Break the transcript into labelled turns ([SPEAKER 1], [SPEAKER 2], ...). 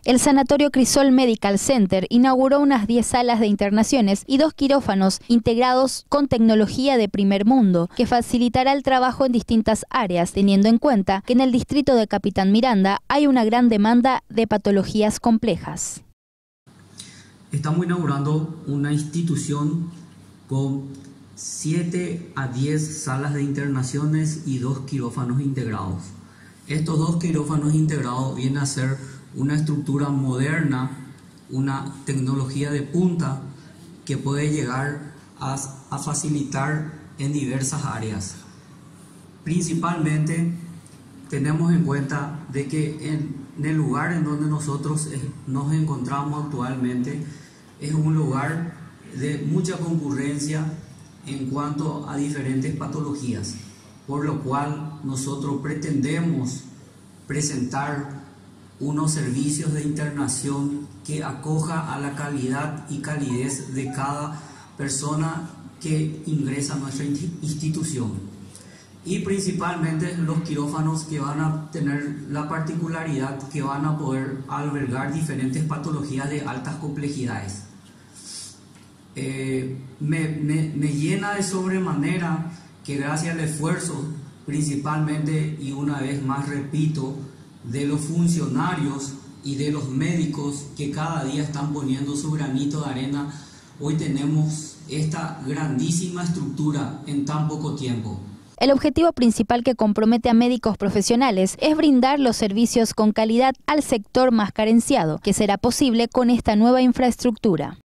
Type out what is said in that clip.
[SPEAKER 1] El Sanatorio Crisol Medical Center inauguró unas 10 salas de internaciones y 2 quirófanos integrados con tecnología de primer mundo, que facilitará el trabajo en distintas áreas, teniendo en cuenta que en el distrito de Capitán Miranda hay una gran demanda de patologías complejas.
[SPEAKER 2] Estamos inaugurando una institución con 7 a 10 salas de internaciones y 2 quirófanos integrados. Estos 2 quirófanos integrados vienen a ser una estructura moderna, una tecnología de punta que puede llegar a facilitar en diversas áreas. Principalmente tenemos en cuenta de que en el lugar en donde nosotros nos encontramos actualmente es un lugar de mucha concurrencia en cuanto a diferentes patologías, por lo cual nosotros pretendemos presentar unos servicios de internación que acoja a la calidad y calidez de cada persona que ingresa a nuestra institución. Y principalmente los quirófanos que van a tener la particularidad que van a poder albergar diferentes patologías de altas complejidades. Me llena de sobremanera que gracias al esfuerzo principalmente, y una vez más repito, de los funcionarios y de los médicos que cada día están poniendo su granito de arena, hoy tenemos esta grandísima estructura en tan poco tiempo.
[SPEAKER 1] El objetivo principal que compromete a médicos profesionales es brindar los servicios con calidad al sector más carenciado, que será posible con esta nueva infraestructura.